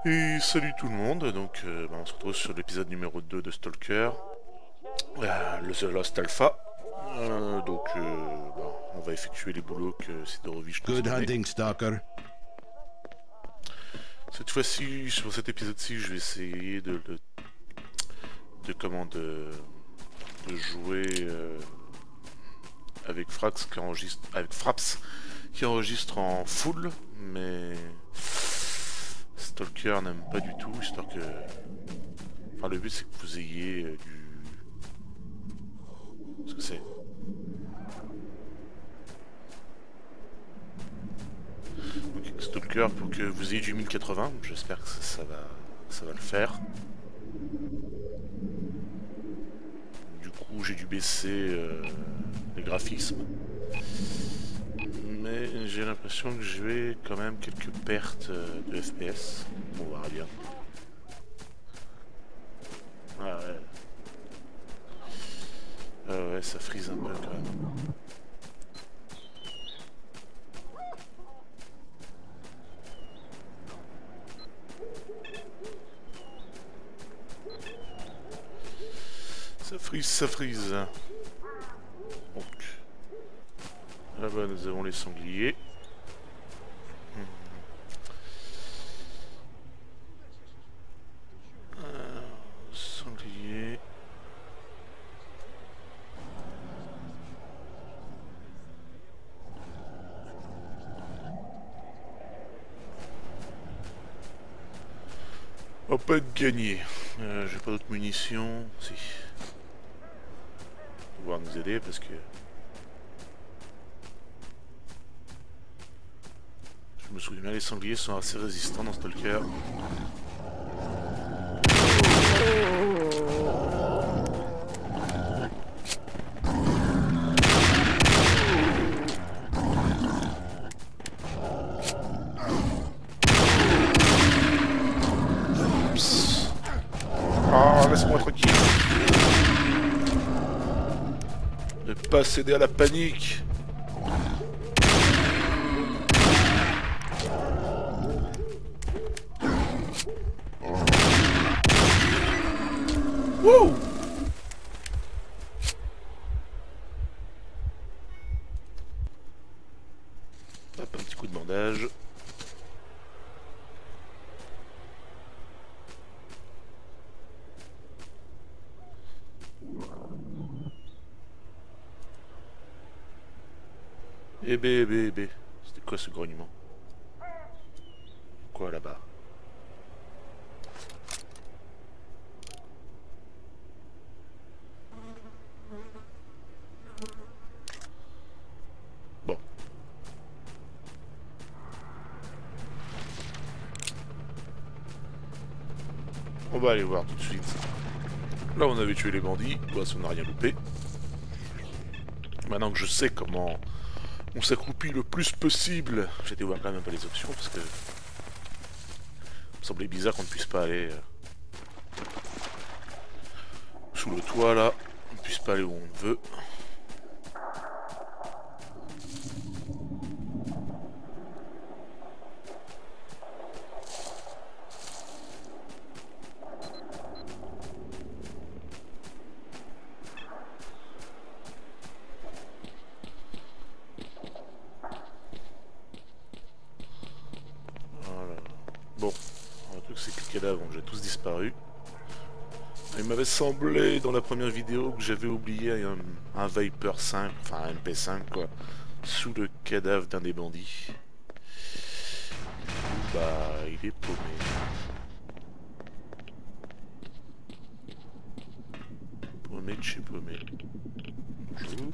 Et salut tout le monde, donc on se retrouve sur l'épisode numéro 2 de Stalker, le The Lost Alpha. On va effectuer les boulots que Sidorovich nous a Good donnés. hunting, Stalker. Cette fois-ci, sur cet épisode-ci, je vais essayer de jouer avec Fraps qui enregistre en full, mais Stalker n'aime pas du tout, histoire que... Enfin, le but c'est que vous ayez du... Ce que c'est. Donc, Stalker pour que vous ayez du 1080, j'espère que ça va le faire. Du coup j'ai dû baisser les graphismes. Mais j'ai l'impression que je vais quand même quelques pertes de FPS. On verra bien. Ah ouais. Ah ouais, ça frise un peu quand même. Ça frise, ça frise. Donc, là-bas nous avons les sangliers. Sanglier. On va pas être gagné. J'ai pas d'autres munitions. Si. On va pouvoir nous aider parce que... Je me souviens bien, les sangliers sont assez résistants dans Stalker. Ah, laisse-moi tranquille. Ne pas céder à la panique. Wouh! Hop, un petit coup de bandage. Eh bé. C'était quoi ce grognement? Quoi là-bas? Bon. On va aller voir tout de suite. Là on avait tué les bandits, bah, ça on n'a rien loupé. Maintenant que je sais comment on s'accroupit le plus possible, j'ai été voir quand même un peu les options parce que... Il me semblait bizarre qu'on ne puisse pas aller sous le toit là, on ne puisse pas aller où on veut. Voilà. Bon, le truc c'est que les cadavres ont déjà tous disparu. Il m'avait semblé dans la première vidéo que j'avais oublié un Viper 5, enfin un MP5 quoi, sous le cadavre d'un des bandits. Bah, il est paumé. Paumé de chez paumé. Bonjour.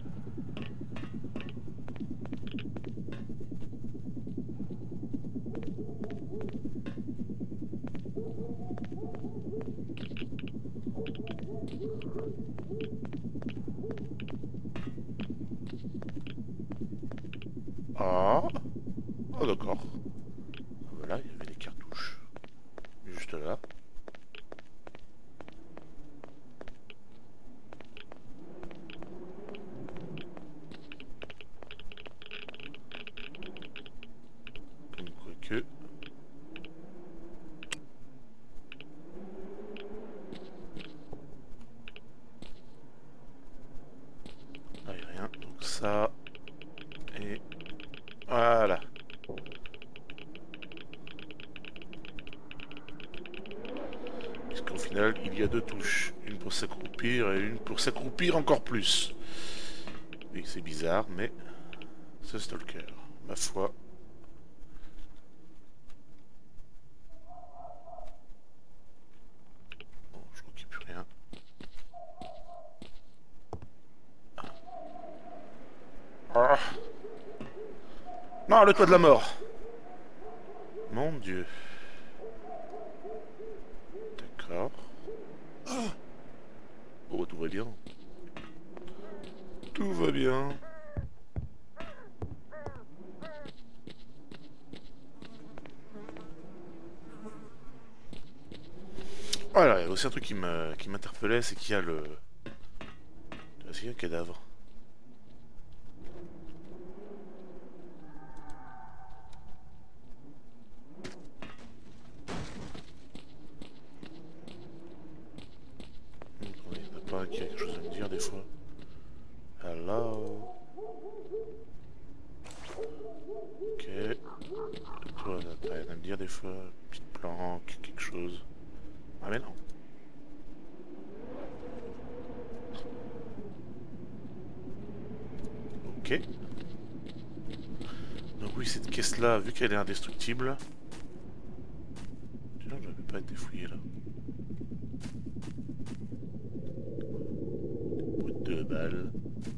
Ah, oh d'accord. Voilà, il y avait les cartouches. Juste là. final, il y a deux touches. Une pour s'accroupir et une pour s'accroupir encore plus. Oui, c'est bizarre, mais... ce stalker, ma foi. Bon, je crois qu'il n'y a plus rien. Ah. Non, le toit de la mort. Mon Dieu. D'accord. Oh, tout va bien. Tout va bien. Voilà, il y a aussi un truc qui m'interpellait, c'est qu'il y a le... Est-ce qu'il y a un cadavre? Il n'y en a pas qui a quelque chose à me dire des fois. Hello. Ok. Toi, t'as rien à me dire des fois. Petite planque, quelque chose. Ah mais non. Ok. Donc oui, cette caisse-là, vu qu'elle est indestructible... Sinon, j'avais pas été fouillé là. Deux balles.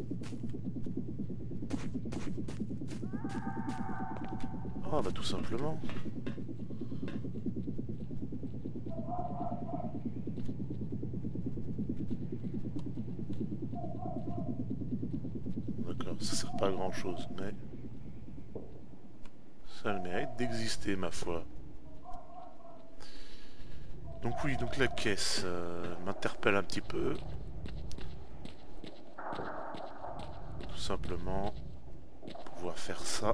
Ah bah tout simplement. D'accord, ça sert pas à grand chose, mais... ça a le mérite d'exister, ma foi. Donc oui, donc la caisse m'interpelle un petit peu. Tout simplement, pouvoir faire ça.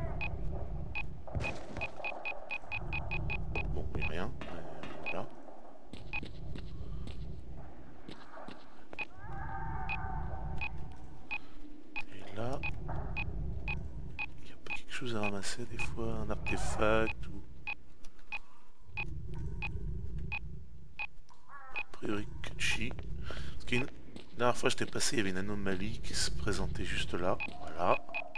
Bon, oui, rien. Voilà. Et là, il y a pas quelque chose à ramasser des fois, un artefact ou... A priori, Kachi. Parce qu'une... La dernière fois j'étais passé, il y avait une anomalie qui se présentait juste là. Voilà.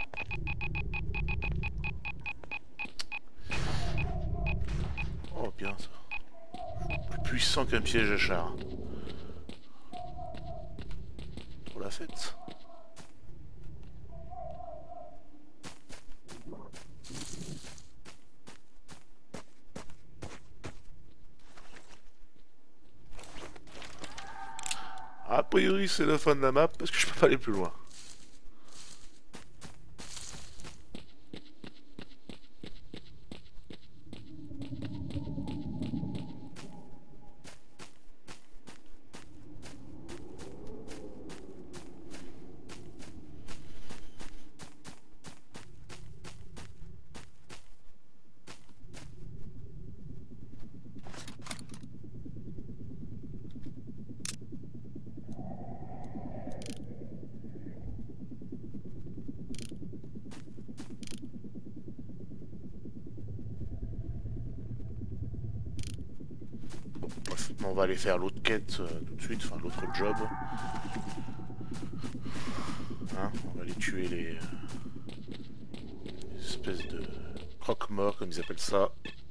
Oh, bien ça. Plus puissant qu'un piège à char. Pour la fête. A priori c'est la fin de la map parce que je peux pas aller plus loin. Bref, on va aller faire l'autre quête tout de suite, enfin l'autre job. Hein, on va aller tuer les espèces de croque-morts comme ils appellent ça.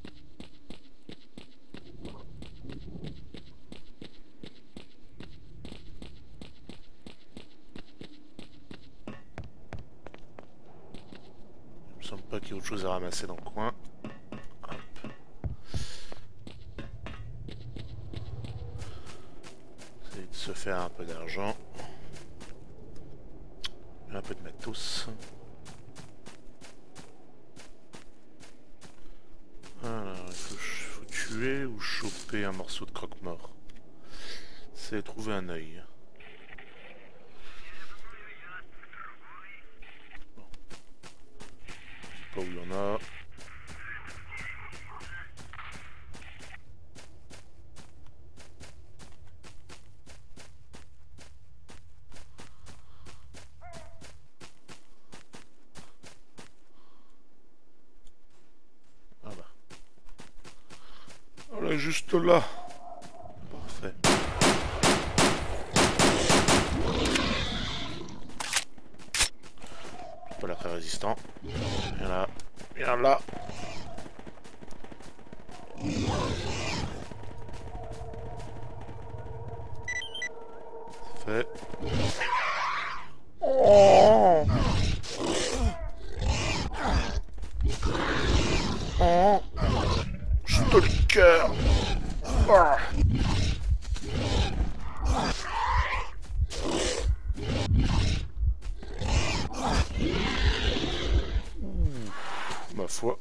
Il me semble pas qu'il y ait autre chose à ramasser dans le coin. Hop. Essayer de se faire un peu d'argent. Un peu de matos. Alors, il faut tuer ou choper un morceau de croque-mort. C'est trouver un œil. Bon. Je sais pas où il y en a. Voilà, juste là. résistant. Viens là. Viens là. Fait. Oh, oh. Je te le cœur. Ah. Ma foi.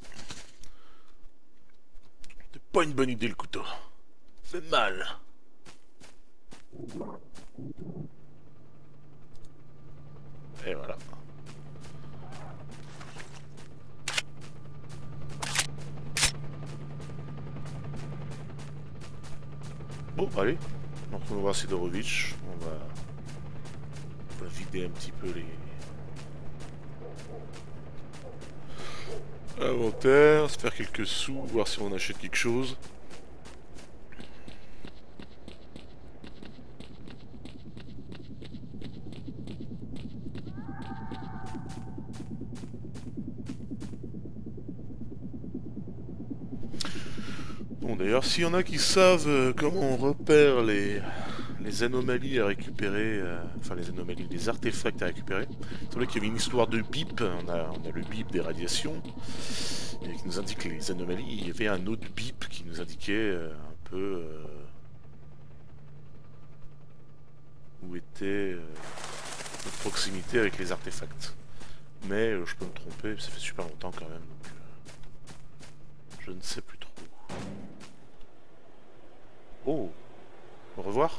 C'est pas une bonne idée le couteau. Ça fait mal. Et voilà. Bon, allez. Donc on va voir Sidorovitch. On va vider un petit peu les... inventaire, se faire quelques sous, voir si on achète quelque chose. Bon d'ailleurs, s'il y en a qui savent comment on repère les anomalies à récupérer, enfin les anomalies, les artefacts à récupérer. Il semblait qu'il y avait une histoire de bip, on a le bip des radiations, et qui nous indique les anomalies. Il y avait un autre bip qui nous indiquait un peu où était notre proximité avec les artefacts. Mais je peux me tromper, ça fait super longtemps quand même, donc je ne sais plus trop. Oh, au revoir.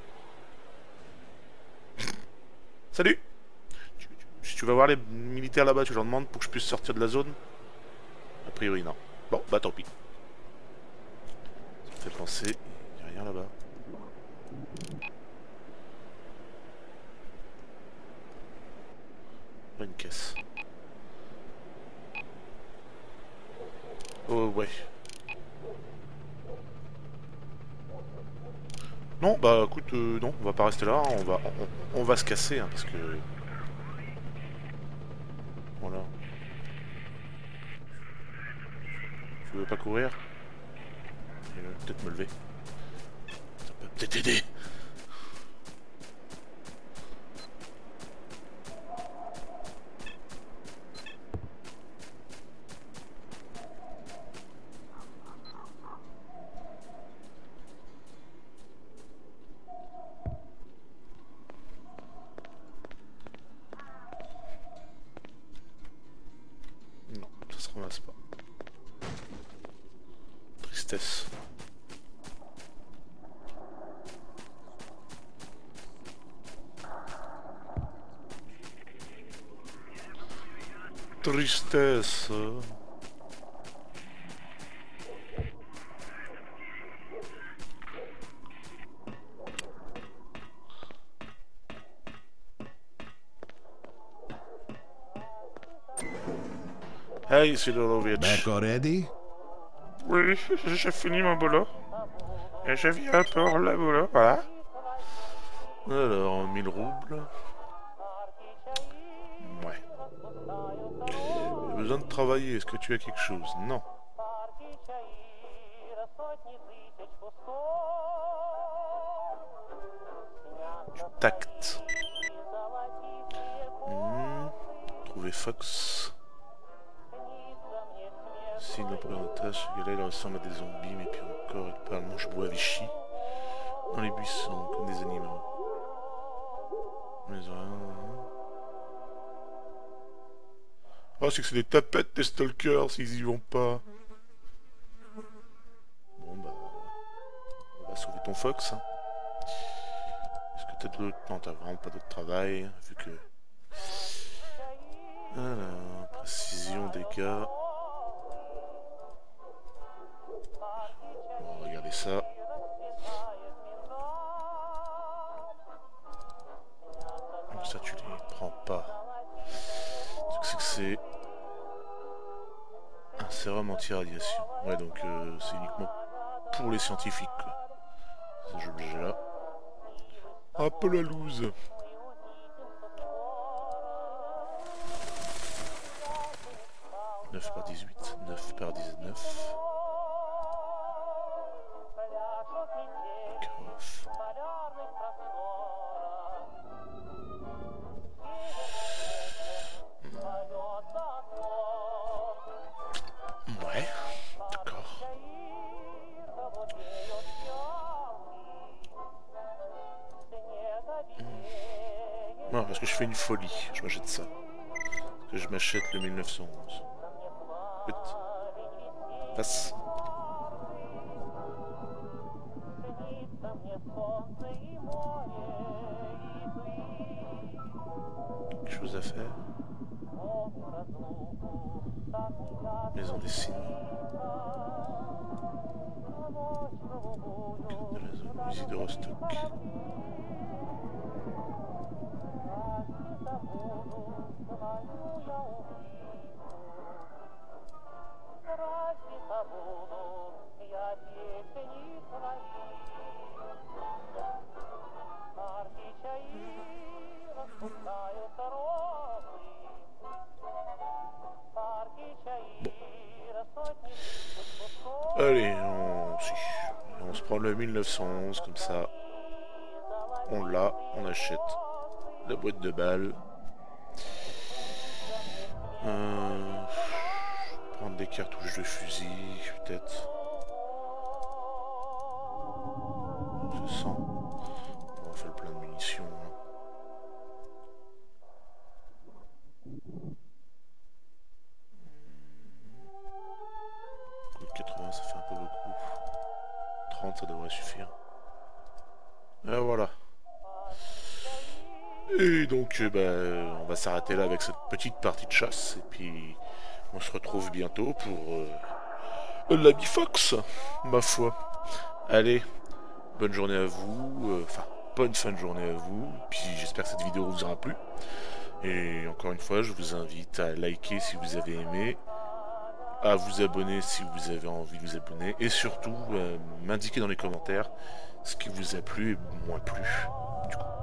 Salut. Si tu vas voir les militaires là-bas, tu leur demandes pour que je puisse sortir de la zone? A priori non. Bon, bah tant pis. Ça me fait penser, il n'y a rien là-bas. Pas une caisse. Oh ouais. Non, bah écoute, non, on va pas rester là, hein, on va se casser, hein, parce que... Voilà. Tu veux pas courir? Peut-être me lever. Ça peut peut-être aider. Non, ça se ramasse pas. Tristesse. Tristesse. Hey, Sidorovitch. Back already? Oui, j'ai fini mon boulot. Et je viens pour le boulot, voilà. Alors, 1000 roubles. Ouais. J'ai besoin de travailler, est-ce que tu as quelque chose? Non. Du tact. Trouver Fox. Signe la première tâche, il ressemble à des zombies, mais pire encore, il parle mange-bois Vichy. Dans les buissons, comme des animaux. Mais oh, c'est que c'est des tapettes, des stalkers, s'ils y vont pas. Bon, bah... on va sauver ton Fox. Hein. Est-ce que t'as d'autres... Non, t'as vraiment pas d'autre travail, vu que... Alors, précision, dégâts... On va regarder ça. Donc ça, tu les prends pas. Ce que c'est... Un sérum anti-radiation. Ouais, donc c'est uniquement pour les scientifiques, quoi. Ces objets-là. Un peu la loose. 9 par 18, 9 par 19. Off. Ouais, d'accord. Non, parce que je fais une folie, je m'achète ça. Parce que je m'achète le 1911. Vite. Passe. Quelque chose à faire. Maison des signes. Carte de la zone. Musée de Rostock. Allez, on se prend le 1911 comme ça. On l'a, on achète la boîte de balles. Prendre des cartouches de fusil, peut-être. Je sens. On va faire plein de munitions. Coup de 80, ça fait un peu beaucoup. 30, ça devrait suffire. Et voilà. Et donc, on va s'arrêter là avec cette petite partie de chasse. Et puis, on se retrouve bientôt pour la Bifox, ma foi. Allez, bonne journée à vous. Enfin, bonne fin de journée à vous. Puis, j'espère que cette vidéo vous aura plu. Et encore une fois, je vous invite à liker si vous avez aimé, à vous abonner si vous avez envie de vous abonner, et surtout, m'indiquer dans les commentaires ce qui vous a plu et moins plu. Du coup.